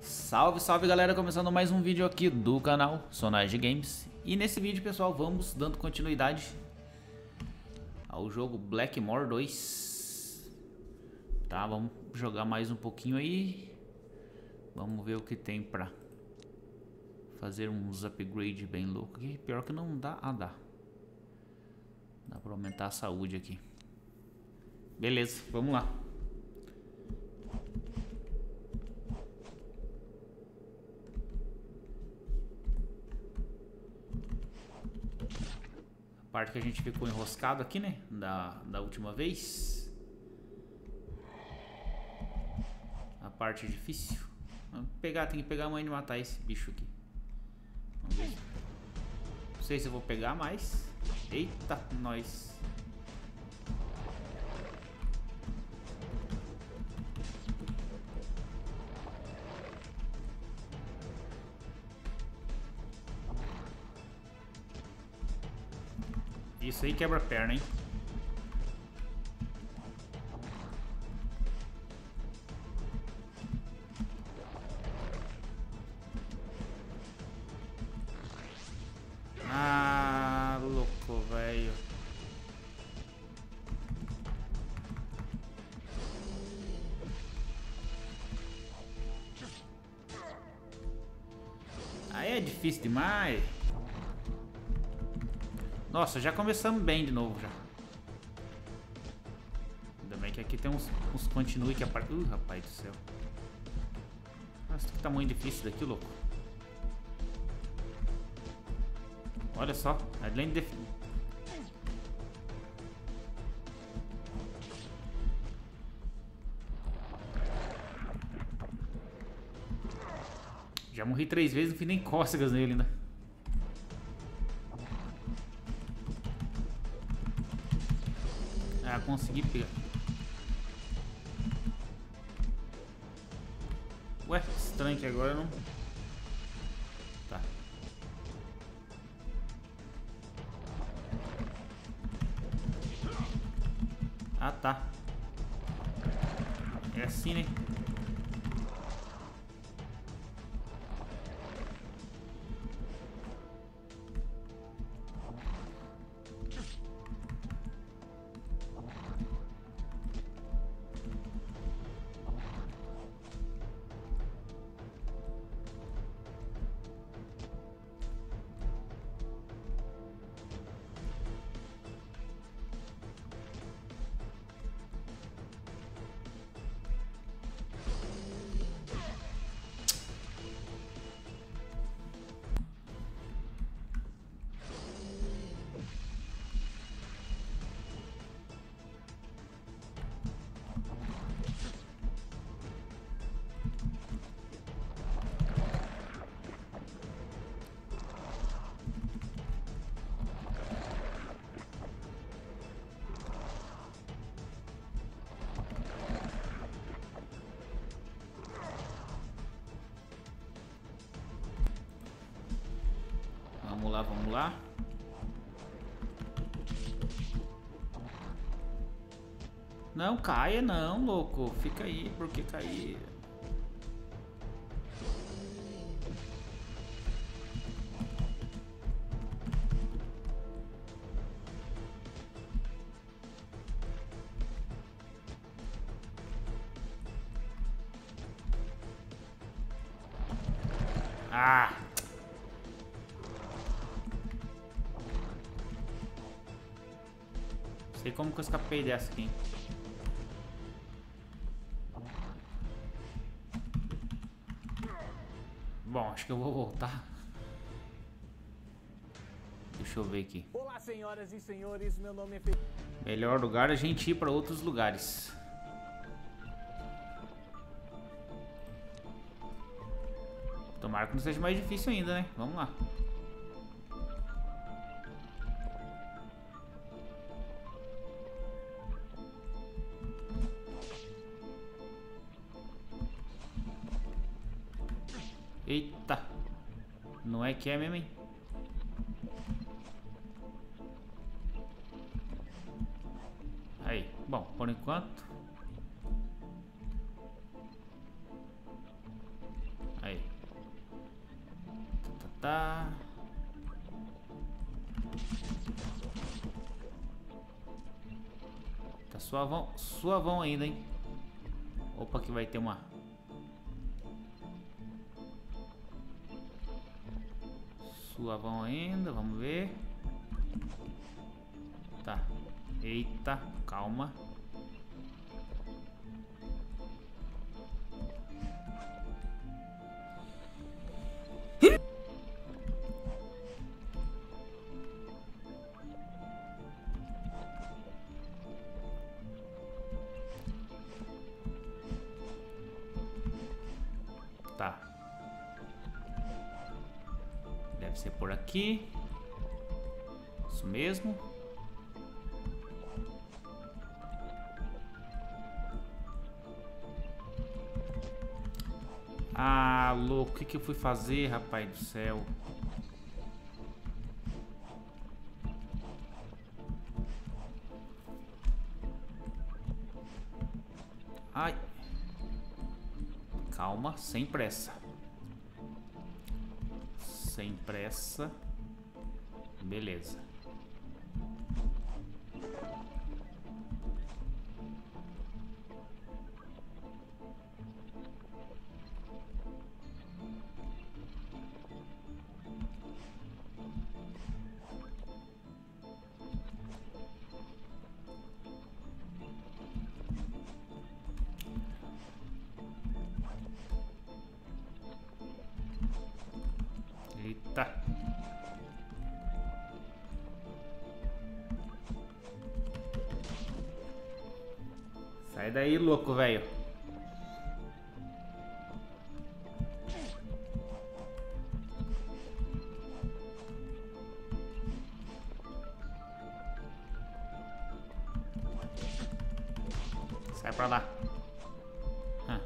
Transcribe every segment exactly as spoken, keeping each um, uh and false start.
Salve, salve galera, começando mais um vídeo aqui do canal Sonage Games. E nesse vídeo, pessoal, vamos dando continuidade ao jogo Blackmore dois. Tá, vamos jogar mais um pouquinho aí. Vamos ver o que tem pra fazer uns upgrades bem loucos aqui. Pior que não dá, ah dá. Dá pra aumentar a saúde aqui. Beleza, vamos lá. Parte que a gente ficou enroscado aqui, né? Da, da última vez. A parte difícil. Vamos pegar, tem que pegar a mãe e matar esse bicho aqui. Vamos ver. Não sei se eu vou pegar mais. Eita, nós. Isso aí quebra a perna, hein? Ah, louco, velho. Aí é difícil demais. Nossa, já começamos bem de novo já. Ainda bem que aqui tem uns, uns continue que aparecem. Uh, rapaz do céu. Nossa, que tamanho difícil daqui, louco. Olha só, além de... Já morri três vezes, não fiz nem cócegas nele ainda. Ah, consegui pegar. Ué, estranho que agora não... Tá. Ah, tá. É assim, né? Vamos lá, vamos lá. Não caia não, louco. Fica aí, porque cair. Ah! Sei como que eu escapei dessa aqui. Bom, acho que eu vou voltar. Deixa eu ver aqui. Olá, senhoras e senhores, meu nome é Felipe. Melhor lugar é a gente ir para outros lugares. Tomara que não seja mais difícil ainda, né? Vamos lá. Eita. Não é que é mesmo, hein? Aí. Bom, por enquanto... tá. Tá suavão, suavão ainda, hein? Opa, que vai ter uma... Suavão ainda, vamos ver. Tá. Eita, calma. Tá. Deve ser por aqui. Isso mesmo. Ah, louco, o que que eu fui fazer, rapaz do céu? Ai. Calma, sem pressa. Sem pressa. Beleza. Eita. Sai daí, louco, velho. Sai pra lá. Hã.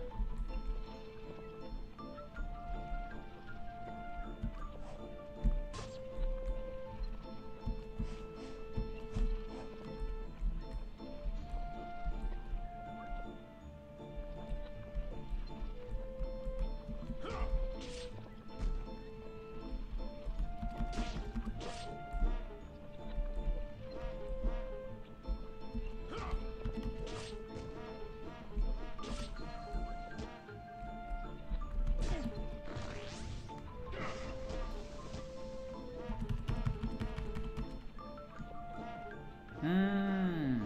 Hum.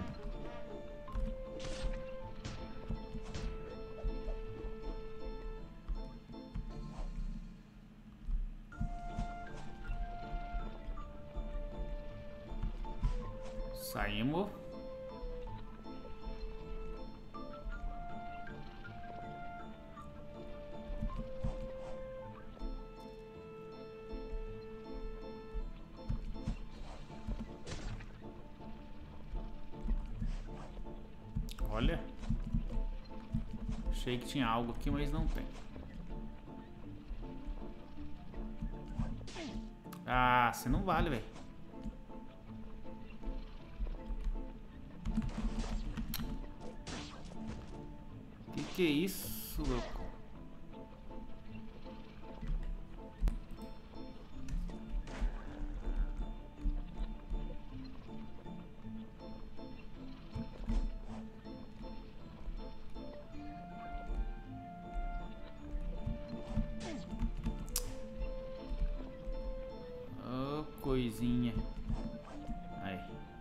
Saímos. Olha. Achei que tinha algo aqui, mas não tem. Ah, você não vale, velho. Que que é isso, louco? Oh, coisinha. Aí.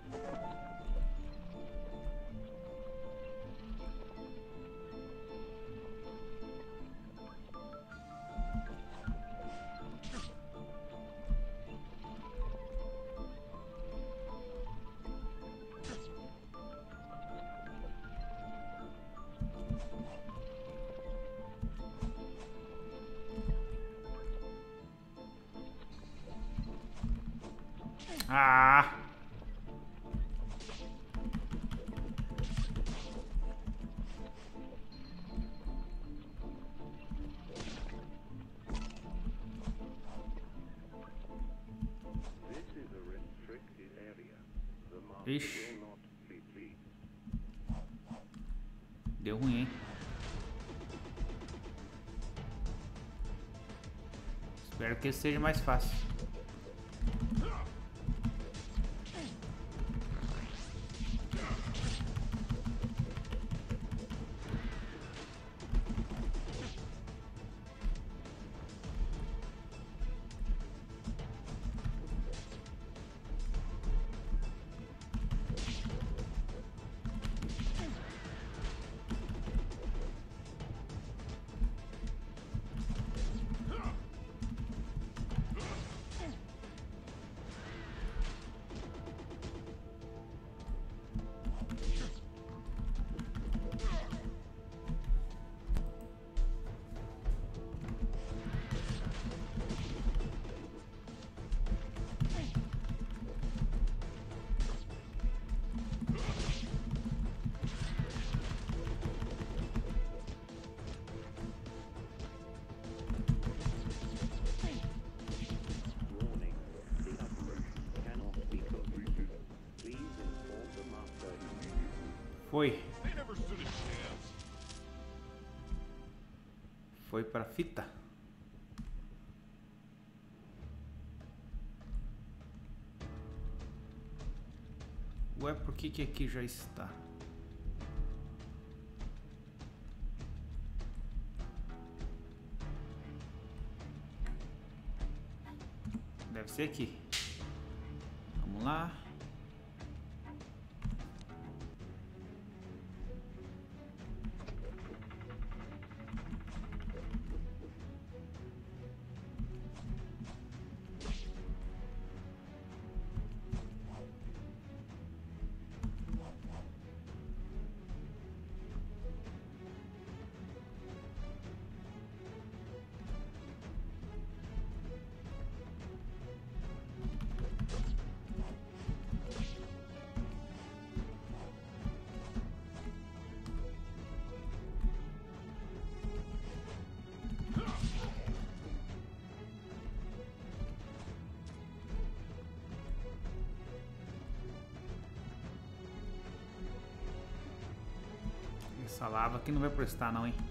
Ah! Ixi. Deu ruim, hein? Espero que esse seja mais fácil. Foi. Foi pra fita. Ué, por que que aqui já está? Deve ser aqui. Vamos lá. Essa lava aqui não vai prestar não, hein?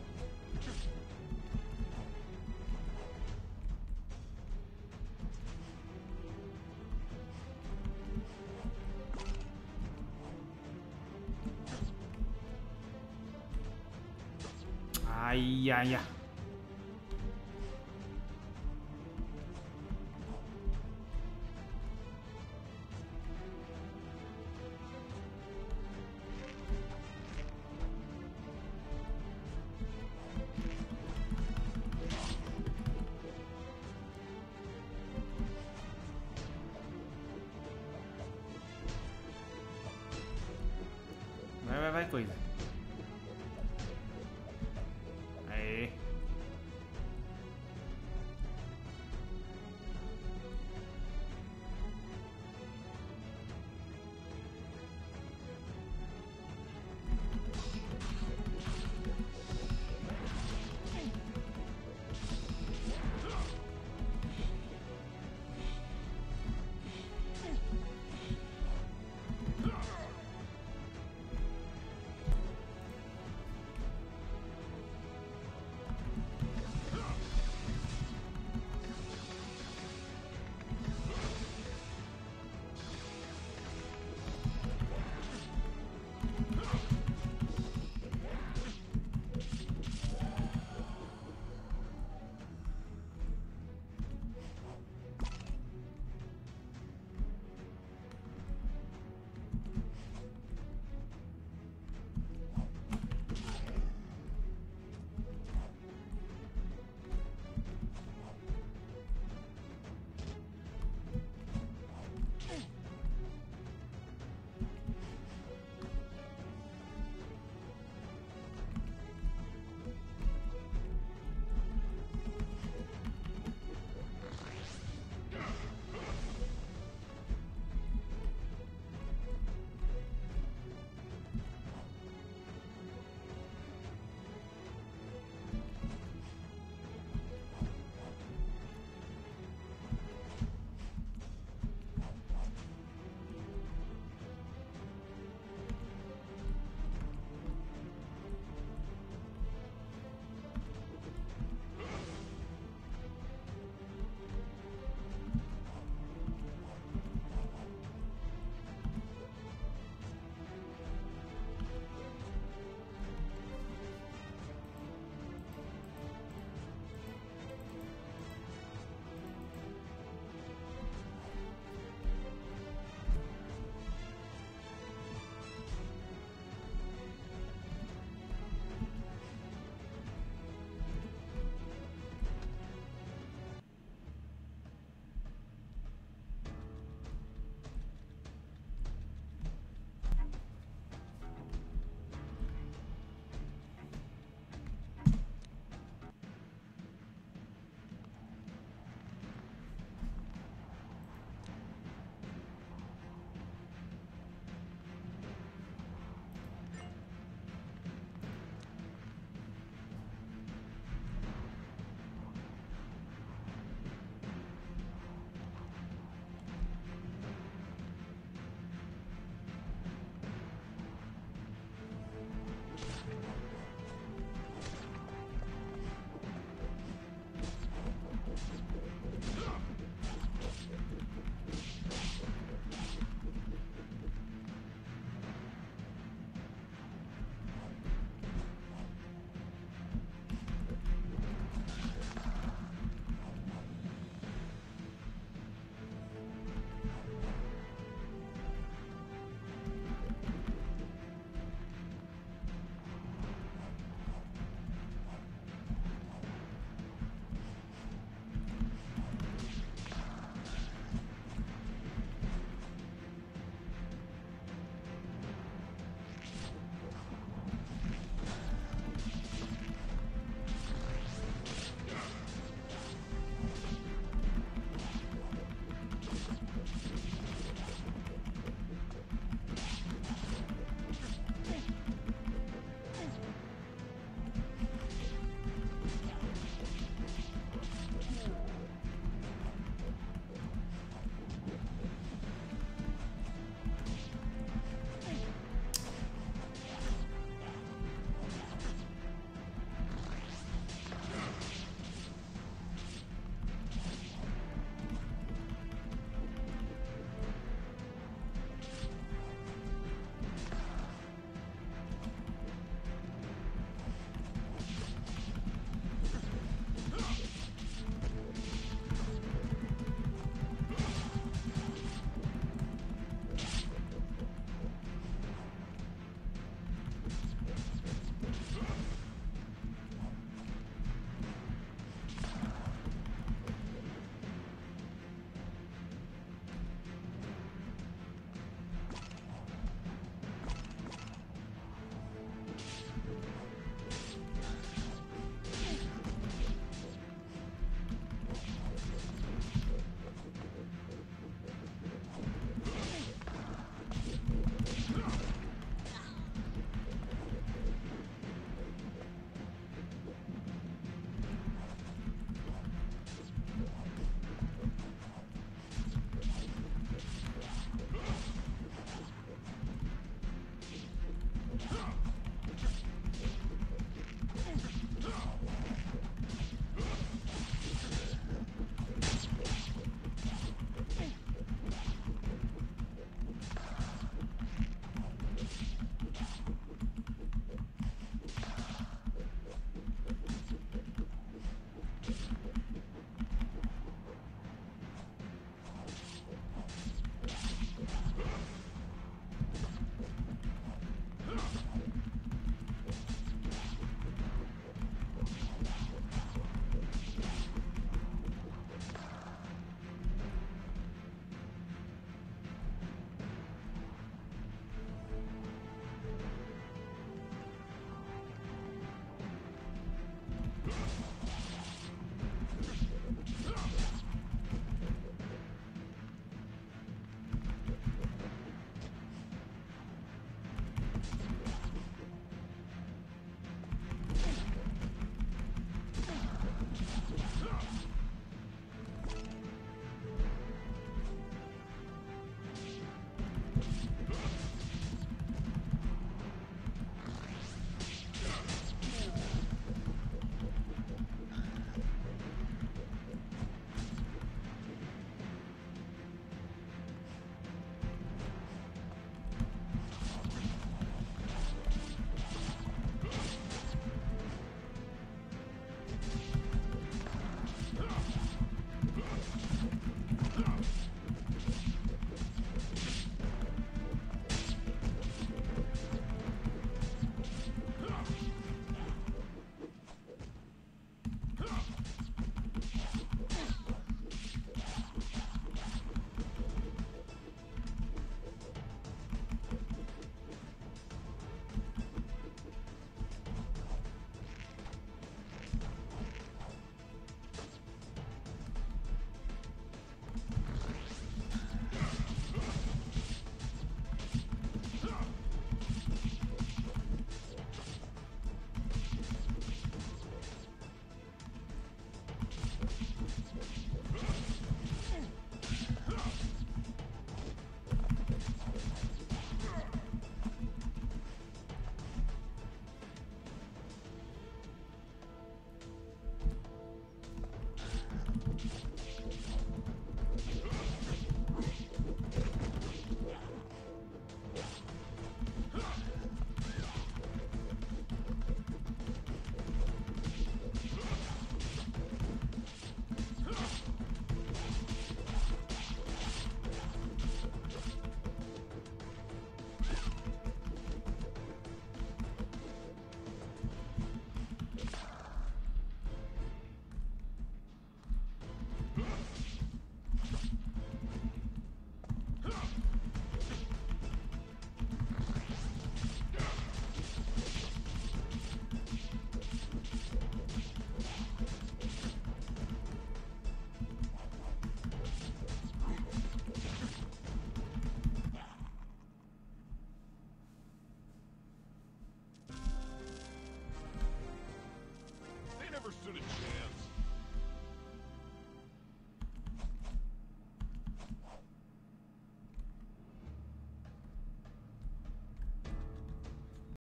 Ai, ai, ai. Vai, vai, vai, coisa.